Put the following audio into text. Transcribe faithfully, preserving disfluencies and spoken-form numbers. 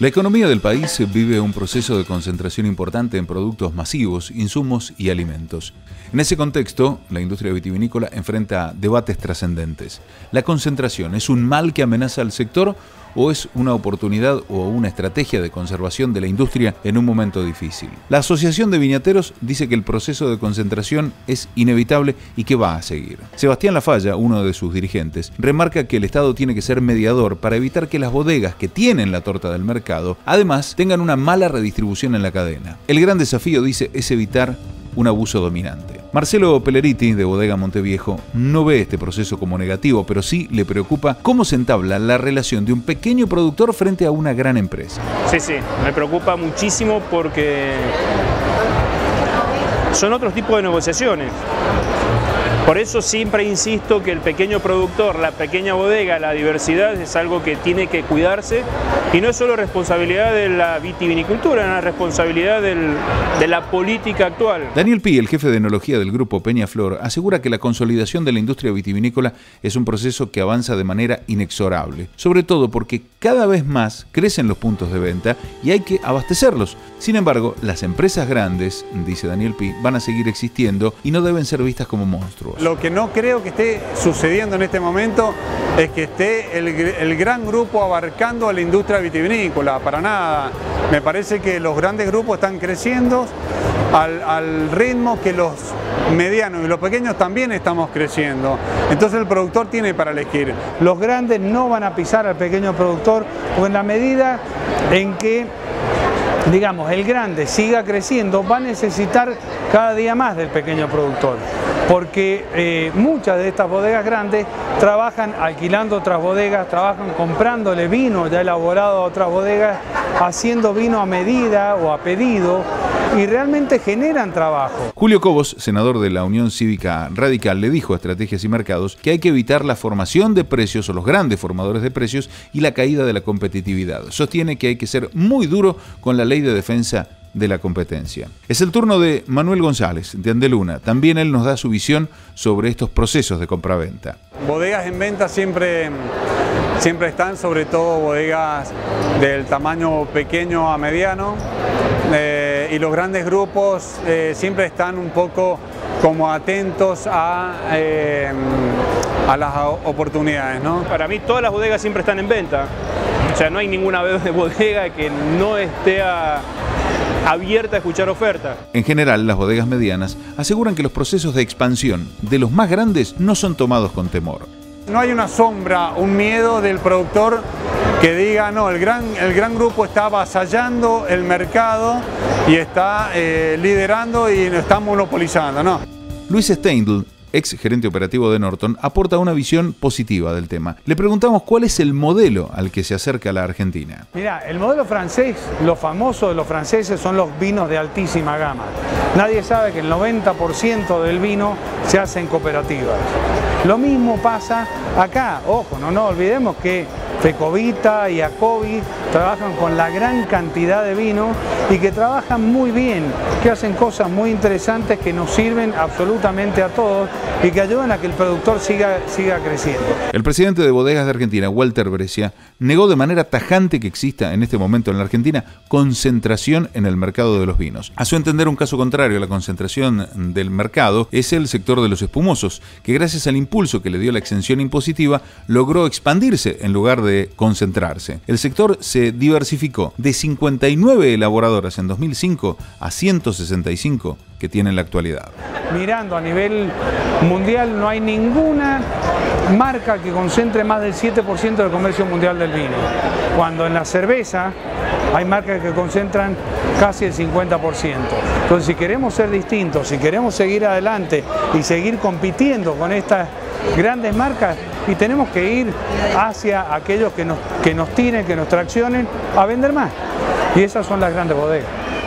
La economía del país vive un proceso de concentración importante en productos masivos, insumos y alimentos. En ese contexto, la industria vitivinícola enfrenta debates trascendentes. ¿La concentración es un mal que amenaza al sector o es una oportunidad o una estrategia de conservación de la industria en un momento difícil? La Asociación de Viñateros dice que el proceso de concentración es inevitable y que va a seguir. Sebastián Lafalla, uno de sus dirigentes, remarca que el Estado tiene que ser mediador para evitar que las bodegas que tienen la torta del mercado, además, tengan una mala redistribución en la cadena. El gran desafío, dice, es evitar un abuso dominante. Marcelo Pelleriti, de Bodega Monteviejo, no ve este proceso como negativo, pero sí le preocupa cómo se entabla la relación de un pequeño productor frente a una gran empresa. Sí, sí, me preocupa muchísimo porque son otros tipos de negociaciones. Por eso siempre insisto que el pequeño productor, la pequeña bodega, la diversidad es algo que tiene que cuidarse y no es solo responsabilidad de la vitivinicultura, es una responsabilidad del, de la política actual. Daniel Pi, el jefe de enología del grupo Peñaflor, asegura que la consolidación de la industria vitivinícola es un proceso que avanza de manera inexorable, sobre todo porque cada vez más crecen los puntos de venta y hay que abastecerlos. Sin embargo, las empresas grandes, dice Daniel Pi, van a seguir existiendo y no deben ser vistas como monstruos. Lo que no creo que esté sucediendo en este momento es que esté el, el gran grupo abarcando a la industria vitivinícola, para nada. Me parece que los grandes grupos están creciendo al, al ritmo que los medianos y los pequeños también estamos creciendo. Entonces el productor tiene para elegir. Los grandes no van a pisar al pequeño productor, porque en la medida en que digamos, el grande siga creciendo, va a necesitar cada día más del pequeño productor, porque eh, muchas de estas bodegas grandes trabajan alquilando otras bodegas, trabajan comprándole vino ya elaborado a otras bodegas, haciendo vino a medida o a pedido, y realmente generan trabajo. Julio Cobos, senador de la Unión Cívica Radical, le dijo a Estrategias y Mercados que hay que evitar la formación de precios o los grandes formadores de precios y la caída de la competitividad. Sostiene que hay que ser muy duro con la ley de defensa de la competencia. Es el turno de Manuel González, de Andeluna. También él nos da su visión sobre estos procesos de compraventa. Bodegas en venta siempre, siempre están, sobre todo bodegas del tamaño pequeño a mediano, eh, y los grandes grupos eh, siempre están un poco como atentos a, eh, a las oportunidades, ¿no? Para mí todas las bodegas siempre están en venta. O sea, no hay ninguna bodega que no esté a, abierta a escuchar ofertas. En general, las bodegas medianas aseguran que los procesos de expansión de los más grandes no son tomados con temor. No hay una sombra, un miedo del productor que diga, no, el gran, el gran grupo está avasallando el mercado y está eh, liderando y está monopolizando, ¿no? Luis Steindl, ex gerente operativo de Norton, aporta una visión positiva del tema. Le preguntamos cuál es el modelo al que se acerca la Argentina. Mira, el modelo francés, lo famoso de los franceses son los vinos de altísima gama. Nadie sabe que el noventa por ciento del vino se hace en cooperativas. Lo mismo pasa acá. Ojo, no nos olvidemos que Fecovita y Acovi trabajan con la gran cantidad de vino y que trabajan muy bien, que hacen cosas muy interesantes que nos sirven absolutamente a todos y que ayudan a que el productor siga, siga creciendo. El presidente de Bodegas de Argentina, Walter Brescia, negó de manera tajante que exista en este momento en la Argentina concentración en el mercado de los vinos. A su entender, un caso contrario a la concentración del mercado es el sector de los espumosos, que gracias al impulso que le dio la exención impositiva logró expandirse en lugar de concentrarse. El sector se diversificó de cincuenta y nueve elaboradoras en dos mil cinco a ciento sesenta y cinco que tiene en la actualidad. Mirando a nivel mundial, no hay ninguna marca que concentre más del siete por ciento del comercio mundial del vino, cuando en la cerveza hay marcas que concentran casi el cincuenta por ciento. Entonces, si queremos ser distintos, si queremos seguir adelante y seguir compitiendo con estas grandes marcas, y tenemos que ir hacia aquellos que nos, que nos tiren, que nos traccionen a vender más. Y esas son las grandes bodegas.